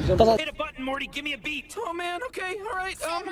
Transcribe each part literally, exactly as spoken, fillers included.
Hit a button, Morty. Give me a beat. Oh man. Okay. All right. Um.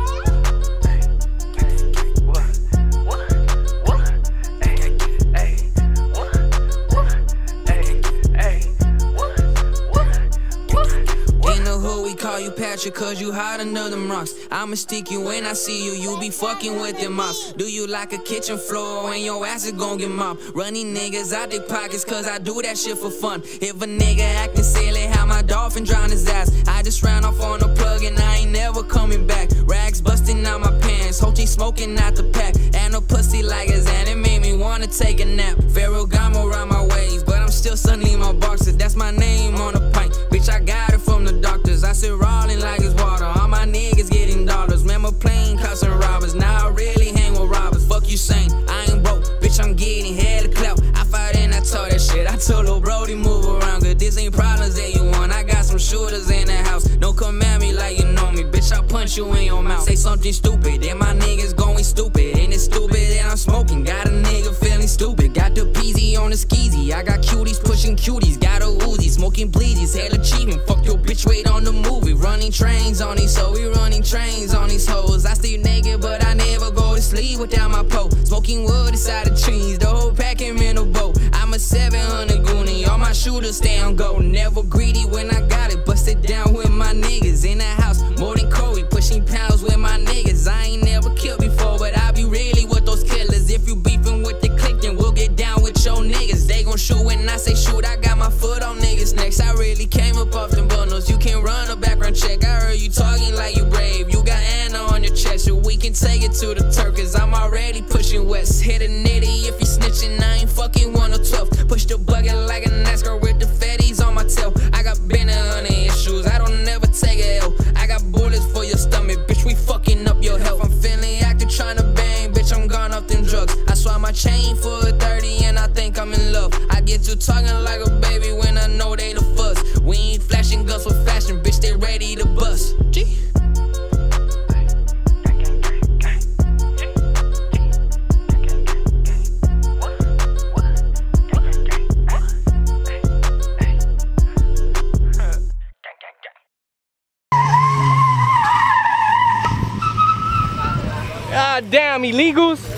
Call you Patrick cause you hot under them rocks. I'ma stick you when I see you, you be fucking with them mops. Do you like a kitchen floor and your ass is gon' get mopped? Running niggas out their pockets cause I do that shit for fun. If a nigga acting silly, how my dolphin drown his ass. I just ran off on a plug and I ain't never coming back. Rags busting out my pants, whole team smoking out the pack. And a pussy like his and it made me wanna take a nap. Pharaoh got more around my waist, but I'm still sunning my boxes. That's my name on the pint, bitch I got it from the doctors. I said rolling like it's water, all my niggas getting dollars. Remember playing cops and robbers, now I really hang with robbers. Fuck you saying, I ain't broke, bitch I'm getting hella clout. I fought and I told that shit, I told lil' Brody move around, cause this ain't problems that you want. I got some shooters in the house, don't come at me like you know me, bitch I'll punch you in your mouth. Say something stupid, then my niggas going stupid. And it's stupid that I'm smoking, got a nigga feeling stupid. Got the peasy on the skeezy, I got cuties pushing cuties. Got a Uzi, smoking bleedies, hell achievement. Fuck your bitch, wait on the movie. Running trains on these, so we running trains on these hoes. I stay naked, but I never go to sleep without my pole. Smoking wood inside the trees, the whole pack him in a boat. I'm a seven hundred goonie, all my shooters stay on go. Never greedy when I got it, bust it down with my niggas. In the house, more than Corey, pushing pounds with my niggas. I ain't never killed before, but I be really with those killers. If you beefing with the clique, then we'll get down with your niggas. They gon' shoot when I say shoot, I got my foot on niggas' necks. I really came up off them bundles, you can run a background check. I heard you talking like you brave, you got Anna on your chest, so we can take it to the Turk, cause I'm already pushing west. Hit a nitty if you snitching, I ain't fucking one oh twelve. Push the bucket like a NASCAR with the fatties on my tail. I got been a hundred issues, I don't never take a L. I got bullets for your stomach, bitch, we fucking up your health. I'm feeling active, trying to bang, bitch, I'm gone off them drugs. I swap my chain for a thirty and I think I'm in love. I get to talking like a baby when I know they the fuss. We ain't flashing guns with fashion, bitch, they ready to bust. G. God damn, illegals.